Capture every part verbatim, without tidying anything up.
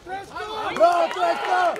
Bravo, Teško!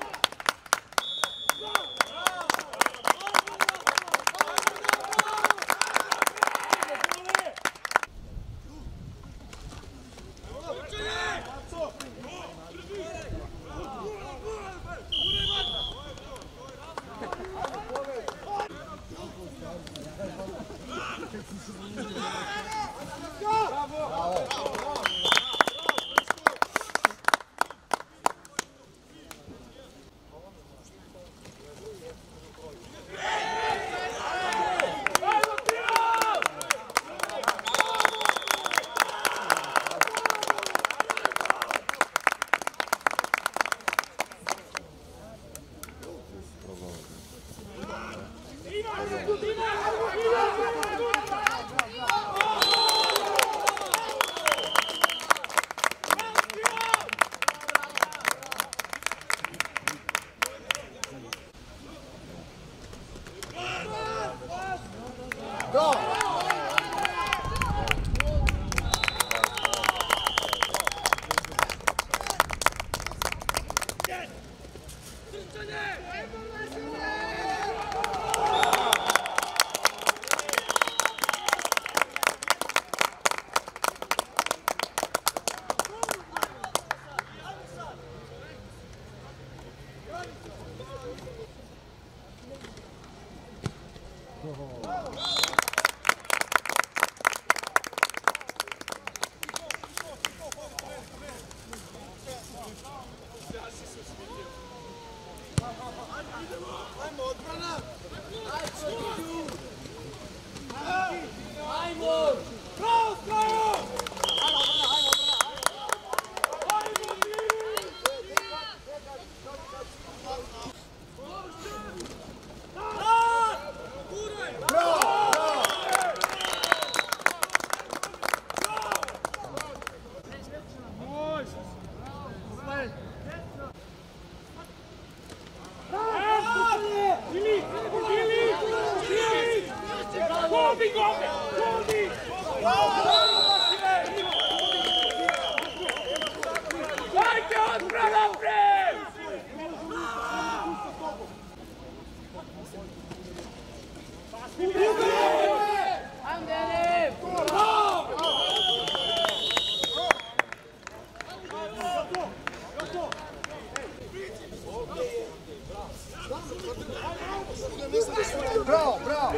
Bravo, bravo!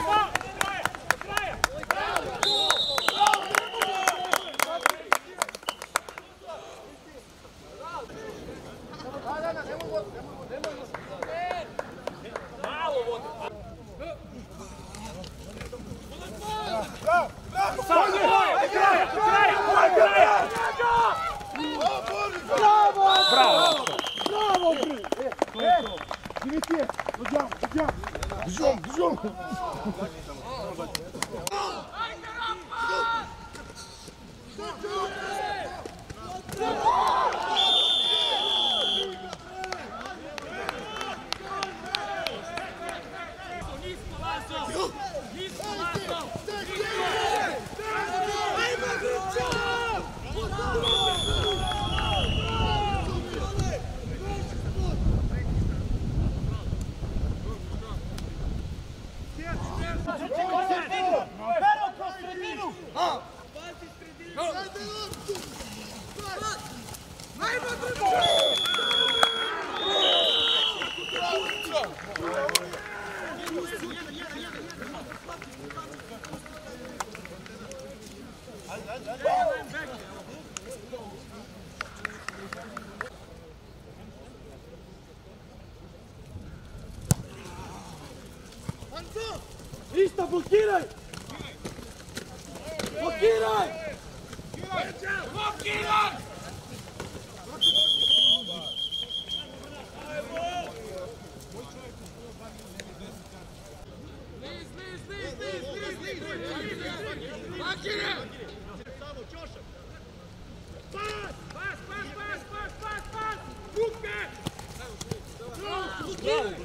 Бежим, бежим! Isto, blokiraj! Blokiraj! Blokiraj! Liz, Liz, Liz, Liz, Liz, Liz, Liz! Blokiraj! Pas, pas, pas, pas, pas, pas, pas! Ruke! Blokiraj!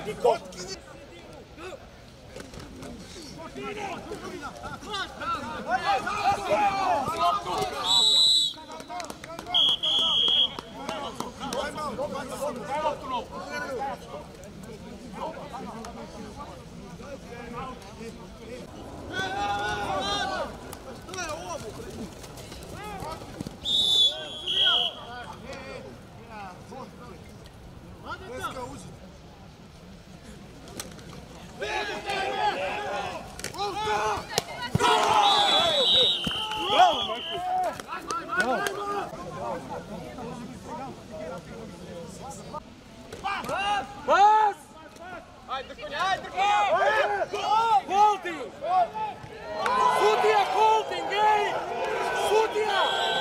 Diko. Pas! Ajde, konja, ajde, konja! Holding! Sudija holding, ej! Sudija!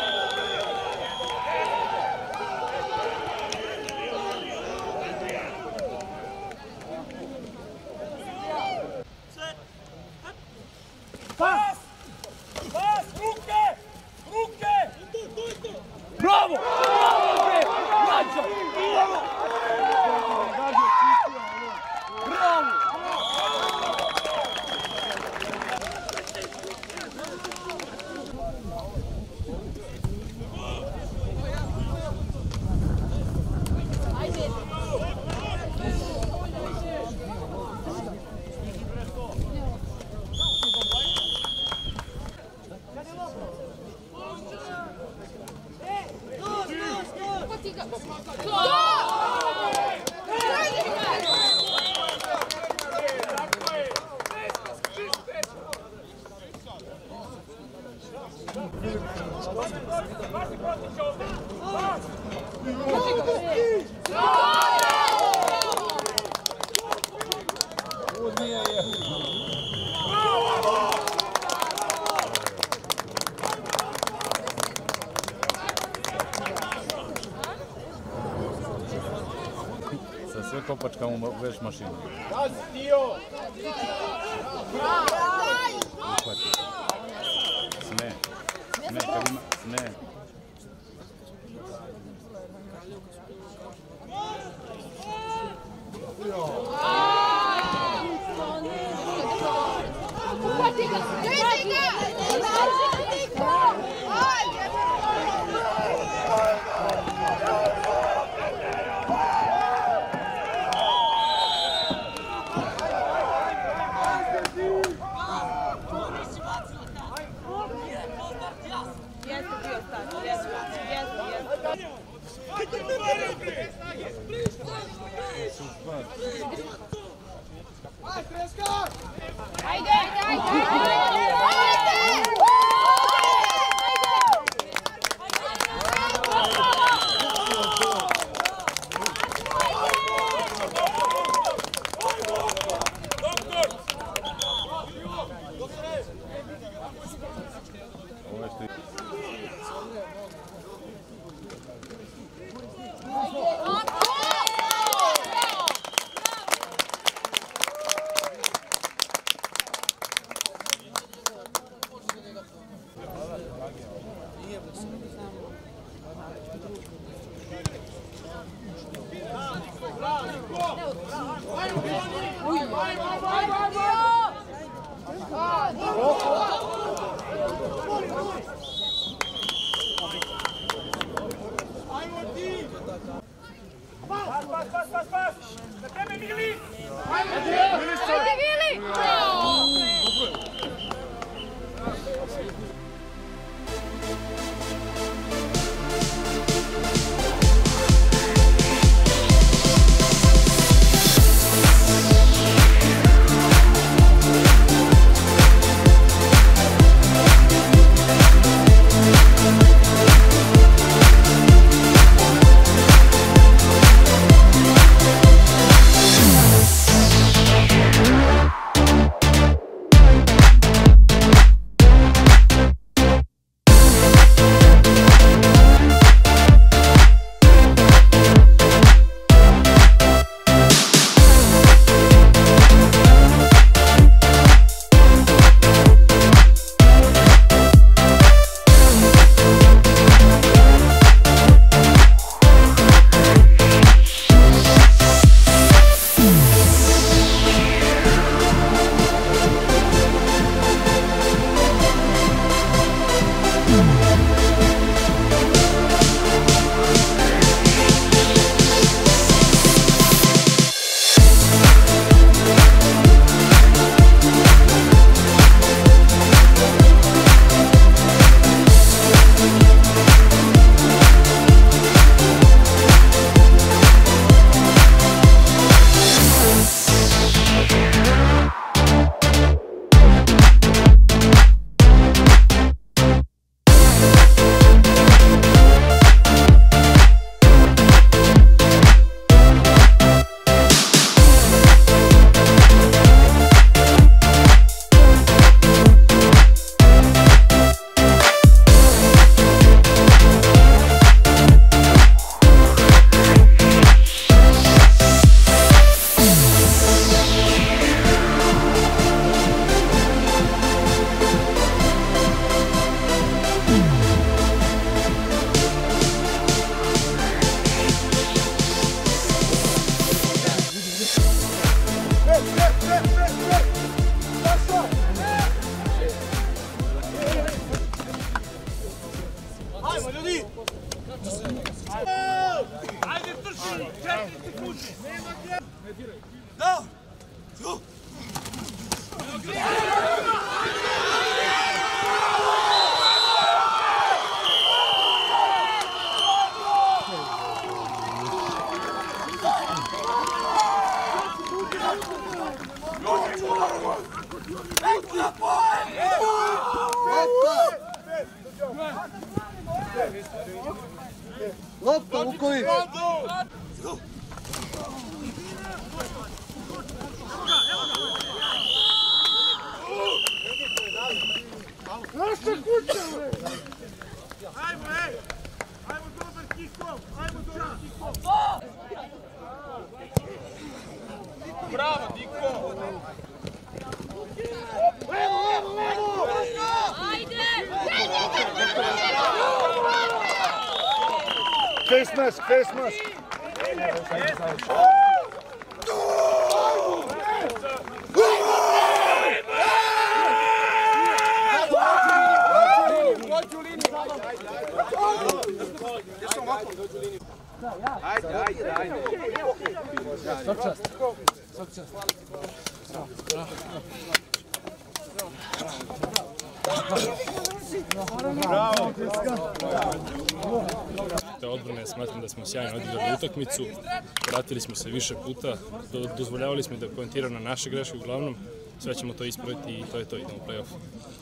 Pas! Pas! Ruke! Ruke! Bravo! Bravo, bre! Mlađo! Bravo! Sa sve kopačkama veš mašinu. Sme. Sme, kad ima... Sme. Ajde, ajde, ajde! Ovo je što... Lopta, Vuković! Naša kuća! Ajmo, ej! Ajmo dobar kick-off! Ajmo dobar kick-off! Bravo, Diko! Levo, levo, levo! Ajde! Face mask, face mask! Ajde, ajde, ajde! Svak čast. Svak čast. Bravo! Te odbrane smatram da smo sjajno odigrali utakmicu, vratili smo se više puta, do, dozvoljavali smo da poentiramo na naše greške uglavnom, sve ćemo to ispraviti i to je to, idemo u play-off.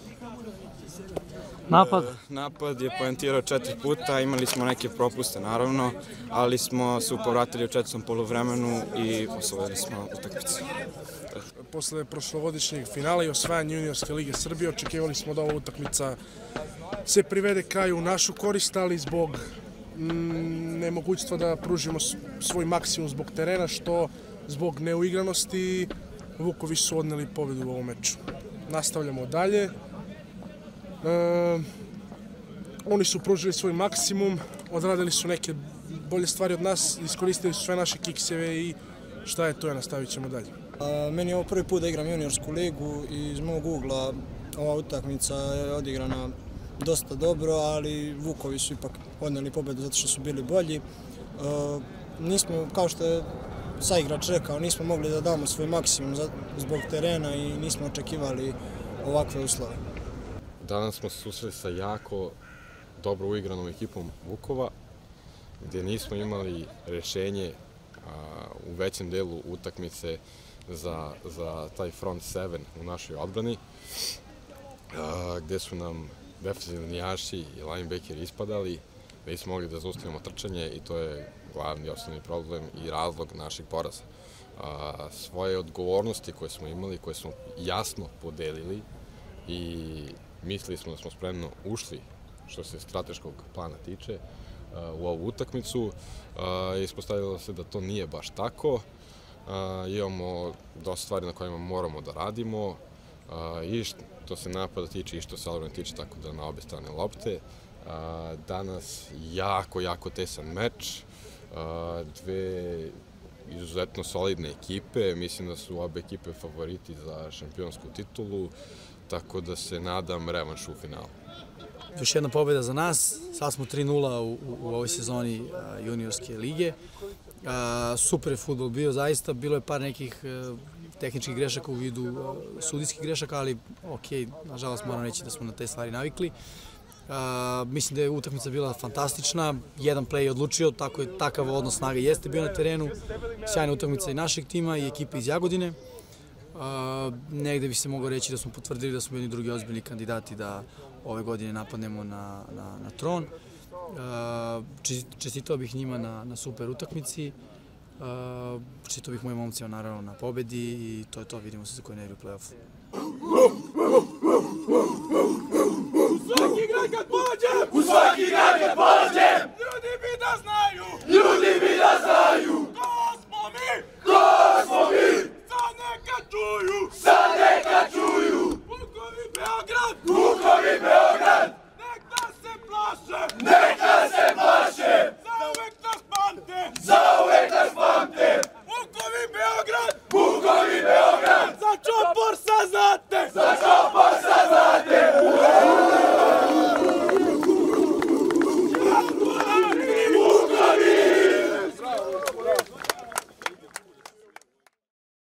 Napad. Napad je poentirao četiri puta, imali smo neke propuste naravno, ali smo se povratili u četvrtom poluvremenu i osvojili smo utakmicu. Posle prošlogodišnjeg finala i osvajanja Juniorske lige Srbije očekivali smo da ova utakmica se privede kraju u našu korist, ali zbog mm, nemogućstva da pružimo svoj maksimum zbog terena, što zbog neuigranosti Vukovi su odneli pobedu u ovom meču. Nastavljamo dalje. E, oni su pružili svoj maksimum, odradili su neke bolje stvari od nas, iskoristili su sve naše kikseve i šta je to je, nastavit ćemo dalje. Meni je ovo prvi put da igram juniorsku ligu i iz mog ugla ova utakmica je odigrana dosta dobro, ali Vukovi su ipak odneli pobedu zato što su bili bolji. Nismo, kao što je saigrač rekao, nismo mogli da damo svoj maksimum zbog terena i nismo očekivali ovakve uslove. Danas smo se susreli sa jako dobro uigranom ekipom Vukova, gdje nismo imali rješenje u većem delu utakmice za, za taj front seven u našoj odbrani, gdje su nam defensivni linijaši i linebackeri ispadali, da nismo mogli da zaustavimo trčanje i to je glavni osnovni problem i razlog našeg poraza. Svoje odgovornosti koje smo imali, koje smo jasno podelili i mislili smo da smo spremno ušli što se strateškog plana tiče u ovu utakmicu. Ispostavilo se da to nije baš tako. Imamo dosta stvari na kojima moramo da radimo i što se napada tiče i što se odbrane tiče, tako da na obe strane lopte. Danas jako, jako tesan meč. Dve izuzetno solidne ekipe. Mislim da su obe ekipe favoriti za šampionsku titulu, tako da se nadam revanšu u finalu. Još jedna pobjeda za nas, sad smo tri nula u, u ovoj sezoni juniorske lige. Super je fudbal bio, zaista, bilo je par nekih tehničkih grešaka u vidu sudijskih grešaka, ali ok, nažalost moram reći da smo na te stvari navikli. Mislim da je utakmica bila fantastična, jedan play je odlučio, tako je, takav odnos snaga jeste bio na terenu, sjajna utakmica i našeg tima i ekipe iz Jagodine. Negde bi se moglo reći da smo potvrdili da smo jedni drugi ozbiljni kandidati da ove godine napadnemo na, na, na tron. Čestitao bih njima na, na super utakmici, čestitao bih mojim momcima naravno na pobedi i to je to, vidimo se za koji ne igra u play-off.